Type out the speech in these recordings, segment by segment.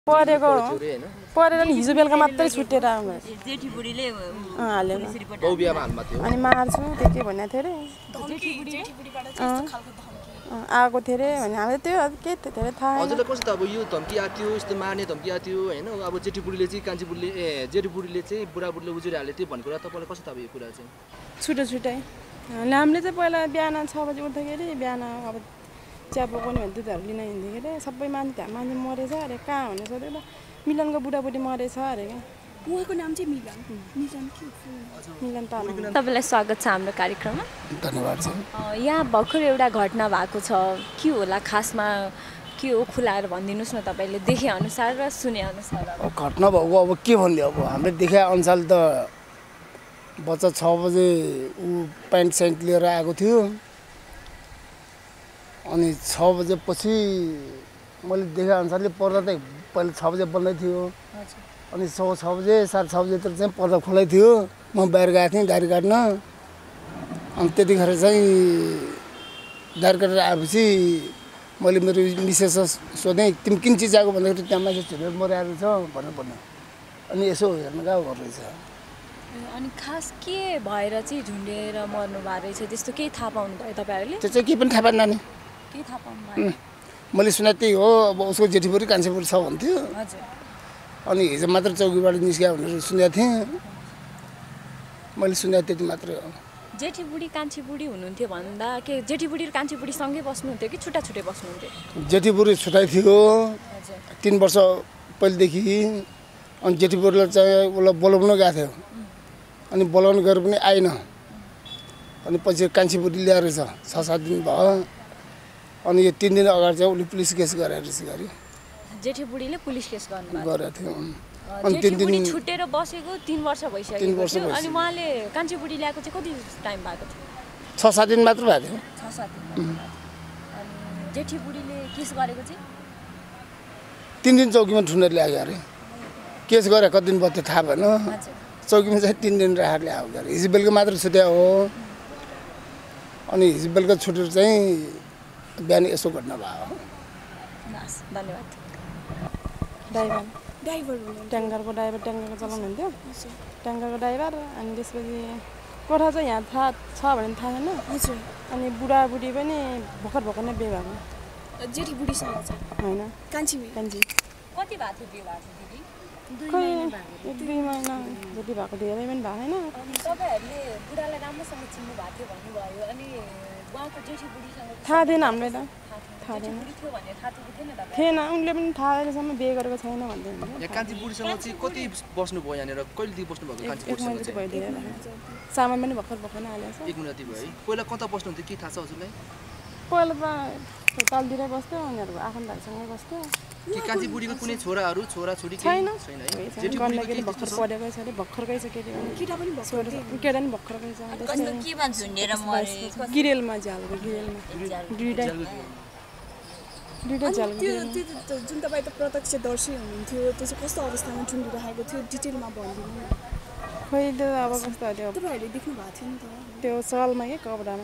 परेको परेर नि हिजो बेलुका मात्रै छुटेर आउनु जेठी बुढीले हाल्यो पुलिस रिपोर्ट बाउ बिहामा हाल्नु थियो अनि मार्छु के भनेको थियो रे जेठी बुढीबाट चाहिँ यस्तो खालको धम्की आएको थियो रे भने हामीले त्यो के धेरै थाहा हजुरलाई कस्तो त अब यो धम्की आएको थियो यस्तो मार्ने धम्की आएको थियो हैन अब जेठी बुढीले चाहिँ कान्छी बुढीले जेठी बुढीले चाहिँ बुढाबुढीले उजुरी हाले त्यो भन्ने कुरा तपाईलाई कस्तो त अब यो कुरा चाहिँ छुट्टै हामीले चाहिँ पहिला बिहान 6 बजे उठ्दाखेरि बिहान अब चिया पकाउने भने दुधहरू लिन हिँड्दाखेरि सबै मान्छे मरेछ अरे कहाँ हुने सोधेर मिलनको बुढाबुढी मरेछ अरे क्या उहाँको नाम चाहिँ मिलन के मिलन तामाङ तपाईलाई स्वागत छ हाम्रो कार्यक्रममा धन्यवाद छ यहाँ भर्खर एउटा घटना भएको छ के होला खासमा के हो खुलाएर भनिदिनुस् न तपाईले देखे अनुसार र सुने अनुसार घटना भएको अब के भन्ने अब हामीले देखे अनुसार त बच्चा 6 बजे ऊ प्यान्ट सेन्ट लिएर आएको थियो अनि 6 बजेपछि मैले देखे अनुसारले पर्दा त पहिले 6 बजे बन्दै थियो अनि 6 बजे 6:30 बजेतिर चाहिँ पर्दा खुलै थियो म बाहिर गएको थिएँ गाडी काट्न अनि त्यतिखेर चाहिँ गाडी काटेर आएपछि मैले मेरो मिसेस सोधेँ तिमी किन चिज आएको भन्दाखेरि त्यहाँ मान्छे झुलेर मरिरहेको छ भनेर भन्यो अनि यसो हेर्न गएको रहेछ अनि खास के भएर चाहिँ झुन्डेर मर्नु भएको रहेछ त्यस्तो केही थाहा पाउनु भयो तपाईहरुले त्यो चाहिँ के पनि थाहा पाएन नानी के थाहा पाउनु भयो मैले सुने त्यही हो अब उसको जेठीबुढी कान्छीबुढी छ भन्थ्यो हजुर अनि हिजो मात्र चौकीबाट निस्क्यो भनेर सुनेको थिएँ मैले सुने त्यति मात्रै हो जेठी बुढी कान्छी बुढी हुनुहुन्थ्यो भन्दा के जेठी बुढी र कान्छी बुढी सँगै बस्नुहुन्थ्यो कि छुट्टा छुट्टै बस्नुहुन्थ्यो जेठीबुढी छुट्टै थियो हजुर 3 वर्ष पहिलेदेखि अनि जेठीबुढीलाई चाहिँ उसलाई बोलाउन गएको थियो अनि बोलाउन गएर पनि आएन अनि पछि कान्छीबुढी ल्याएर छ 6-7 दिन भयो अनि यो 3 दिन अगाडि चाहिँ उसले पुलिस केस गरेर गरे जेठी बुढीले पुलिस केस गर्नु गरेको थियो अनि 3 दिन छुटेर बसेको 3 वर्ष भइसक्यो अनि उहाँले कान्छी बुढी ल्याएको चाहिँ कति टाइम भएको थियो 6-7 दिन मात्र भएको थियो 6-7 दिन अनि जेठी बुढीले केस गरेको चाहिँ 3 दिन चौकीमा ठुनेर ल्याएको अरे केस गरे कति दिन भयो थाहा भएन चौकीमा चाहिँ 3 दिन राखेर ल्याएको अरे हिजो बेलुका मात्र छुट्या हो अनि हिजो बेलुका छुटेर चाहिँ बिहान यसो घटना भयो धन्यवाद ड्राइभर ट्याङ्करको ट्याङ्करको चलाउनुहुन्थ्यो ट्याङ्करको ड्राइभर अनि त्यसपछि कोठा चाहिँ यहाँ थाहा छ भने थाहा छैन हजुर अनि बुढाबुढी पनि भर्खर नै बिहे भएको जेठी बुढीसँग चाहिँ होइन कान्छी कति भएको थियो बिहे भएको दिदी 2 महिना जति भएको धेरै पनि भएको छैन तपाईहरुले बुढालाई राम्रोसँग चिन्नु भएको थियो भन्नुभयो अनि उहाँको जेठी बुढीसँग थाहा थिएन हामीलाई त थाहा थिएन थिएन उनले पनि थाहा अहिलेसम्म बिहे गरेको छैन भन्दै यहाँ कान्छी बुढीसँग चाहिँ कति बस्नु भयो यहाँनिर कहिलेदेखि बस्नु भएको कान्छी बुढीसँग चाहिँ भइदिएर सामान पनि भर्खर हालेको छ 1 महिना भयो है पहिला कता बस्नुहुन्थ्यो के थाहा छ हजुरलाई पहिला त तलतिरै बस्थ्यो उनीहरू आफन्तहरूसँगै बस्थ्यो कि कान्छी बुढीको कुनै छोराहरू छोराछोरी छैन है जेठी बुढीले भर्खर पढेकै छ अरे भर्खरकै छ केटा पनि भर्खरकै छ कस्तो के भन्छ झुन्डेर मरे गिरेलमा झालको दुईटा झाल त्यो जुन तपाईँ त प्रत्यक्षदर्शी हुनुहुन्थ्यो त्यो चाहिँ कस्तो अवस्थामा झुन्डिरहेको थियो डिटेलमा भनिदिनु खोइ त्यो अब कस्तो थियो तपाईँहरूले देख्नु भएको थियो नि त त्यो सलमा के कपडामा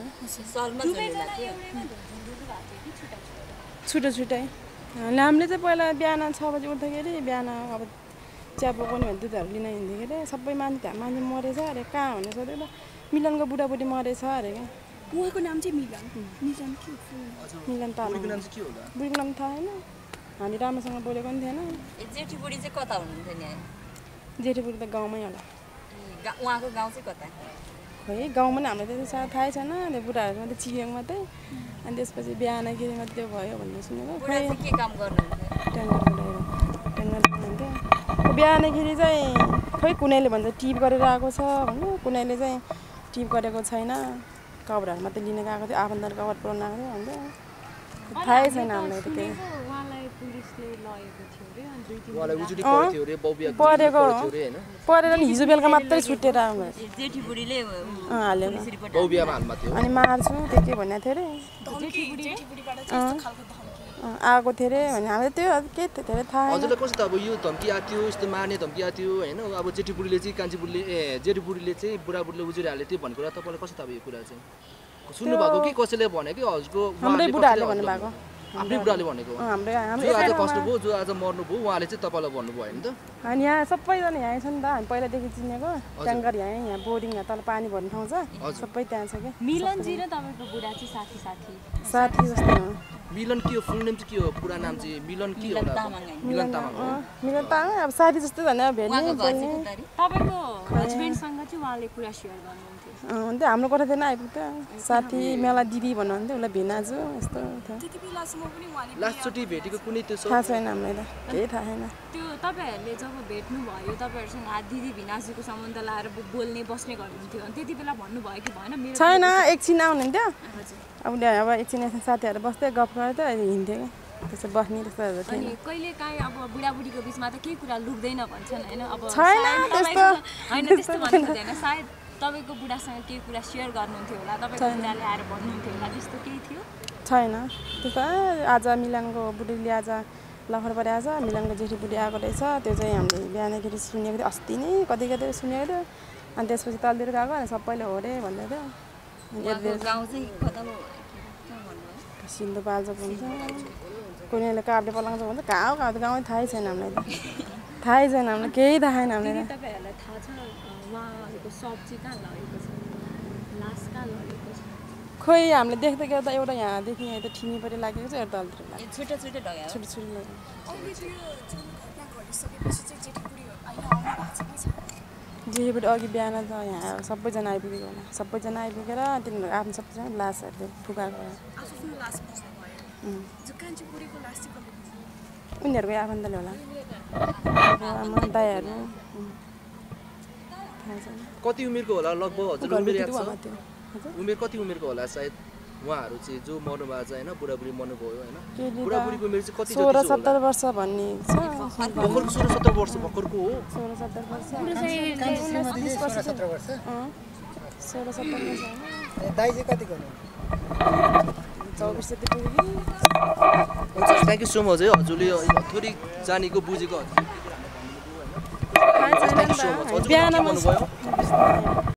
छुट्टै हामीले चाहिँ पहिला बिहान 6 बजे उठ्दाखेरि बिहान अब चिया पकाउने भने दुधहरू लिन हिँड्दाखेरि सबै मान्छे मरेछ अरे कहाँ हुने सोधेर मिलनको बुढाबुढी मरेछ अरे क्या उहाँको नाम चाहिँ मिलन के मिलन तामाङ बुढीको नाम चाहिँ के होला बुढीको नाम थाहा छैन हामी राम्रोसँग बोलेको पनि थिएन जेठी बुढी चाहिँ कता हुनुहुन्थ्यो नि जेठी बुढी त गाउँमै होला उहाँको गाउँ चाहिँ कता खोइ गाउँमा पनि हामीलाई त्यति साह्रो थाहै छैन त्यो बुढाहरू मात्रै चिनेको मात्रै अनि त्यसपछि बिहानखेरि मात्रै त्यो भयो भन्ने सुनेको बुढा चाहिँ के काम गर्नुहुन्थ्यो ट्याङ्कर हुन्थ्यो बिहानखेरि चाहिँ खोइ कुनैले भन्छ टिप गरेर आएको छ भन्नु कुनैले चाहिँ टिप गरेको छैन कपडाहरू मात्रै लिन गएको थियो आफन्त कवर पुऱ्याउन आएको थियो भन्थ्यो थाहै छैन हामीलाई त केही परेको परेर नि हिजो बेलुका मात्रै छुटेर आउनु जेठी बुढीले हाल्यो पुलिस रिपोर्ट बाउ बिहामा हाल्नु थियो अनि मार्छु के भनेको थियो रे जेठी बुढीबाट चाहिँ यस्तो खालको धम्की आएको थियो रे भने हामीले त्यो के धेरै थाहा हजुरलाई कस्तो त अब यो धम्की आएको थियो यस्तो मार्ने धम्की आएको थियो हैन अब जेठी बुढीले चाहिँ कान्छी बुढीले जेठी बुढीले चाहिँ बुढाबुढीले उजुरी हाले त्यो भन्ने कुरा तपाईँलाई कस्तो त अब यो कुरा चाहिँ सुन्नु भएको कि कसैले भने कि हजुरको हाम्रै बुढाहरूले भन्नुभएको आफ्नै बुढाले भनेको हो हाम्रो जो आज खस्नुभयो जो आज मर्नुभयो उहाँले चाहिँ तपाईँलाई भन्नुभयो होइन त अनि यहाँ सबैजना यहाँ छ नि त हामी पहिलादेखि चिनेको ट्याङ्कर यहाँ बोर्डिङ यहाँ तल पानी भर्ने ठाउँ छ सबै त्यहाँ छ क्या मिलनजी र तपाईँको बुढा चाहिँ साथी साथी जस्तो हो मिलन के हो फुल नेम चाहिँ के हो पुरा नाम चाहिँ मिलन के हो मिलन तामाङ हो मिलन तामाङ अब साथी जस्तो भने भेट्ने बोल्ने तपाईँको हस्बेन्डसँग चाहिँ उहाँले कुरा सेयर गर्नुहुन्थ्यो हुन्थ्यो हाम्रो कोठा थिएन आइपुग्थ्यो साथी मेला दिदी भन्नुहुन्थ्यो उसलाई भिनाजु यस्तो थियो त्यति बेलासम्म पनि उहाँले लास्टचोटि भेटेको कुनै त्यो थाहा छैन हामीलाई त केही थाहा छैन त्यो तपाईँहरूले जब भेट्नुभयो तपाईँहरूसँग दिदी भिनाजुको सम्बन्ध लाएर बोल्ने बस्ने गर्नुहुन्थ्यो अनि त्यति बेला भन्नुभयो कि भएन मेरो छैन एकछिन आउनुहुन्थ्यो अब अब एकछिन एकछिन साथीहरू बस्दै गफ गर्थ्यो अनि हिँड्थ्यो क्या त्यसो बस्ने त्यस्तोहरू थिएन अनि कहिले काहीँ अब बुढाबुढीको बिचमा त केही कुरा लुक्दैन भन्छन् होइन अब छैन त्यस्तो होइन त्यस्तो भन्नु हुँदैन सायद तपाईँको बुढासँग केही कुरा सेयर गर्नुहुन्थ्यो होला तपाईँको बुढाले आएर भन्नुहुन्थ्यो होला त्यस्तो केही थियो छैन त्यस्तो आज मिलाङको बुढीले आज लखर परेको छ मिलाङको जेठी बुढी आएको रहेछ त्यो चाहिँ हामीले बिहानखेरि सुनेको थियो अस्ति नै कति सुनेको थियो अनि त्यसपछि तलतिर गएको अनि सबैले हो रे भन्दै थियो गाउँ चाहिँ सिन्धुपाल्चोक हुन्छ कुनैले काभ्रे पलाउँछ भन्छ कहाँ हो गाउँ थाहै छैन हामीलाई त थाहै छैन हामीलाई केही थाहा छैन हामीलाई तपाईँहरूलाई थाहा छ उहाँहरूको सब चाहिँ कहाँ लगेको छ लास कहाँ लगेको छ खोइ हामीले देख्दै गर्दा एउटा यहाँदेखि यहाँ त ठिमीपट्टि लागेको छ एउटा तलतिर लागेको छुट्टै छुट्टै ढग्यो छुट्टी छुट्टी लाग्यो अहिले त्यो जुन घटना घटिसकेपछि चाहिँ जेठीबुढी होइन आउनु भएको छ कि छैन जेठीपट्टि अघि बिहान त यहाँ सबैजना आइपुगेको होला सबैजना आइपुगेर तिनीहरू आफ्नो सबैजना लासहरूले फुकाएको आफ्नो लास बस्नु भयो जो कान्छी बुढीको लास चाहिँ कसले बुझ्यो उनीहरूको आफन्तले होला आमा दाइहरू थाहा छैन कति उमेरको होला लगभग हजुर उमेर याद छ त्यो उमेर कति उमेरको होला सायद उहाँहरू चाहिँ जो मर्नु भएको छ होइन बुढाबुढी मर्नुभयो होइन बुढाबुढीको उमेर चाहिँ कति 16-17 वर्ष भन्ने छ भर्खरको 16-17 वर्ष भर्खरको हो 16-17 वर्ष 16-17 वर्ष दाइ चाहिँ कति गर्नु 24 जति पुग्यो हुन्छ थ्याङ्क यू सो मच है हजुरले थोरै जानेको बुझेको हजुरले बिहान भन्नुभयो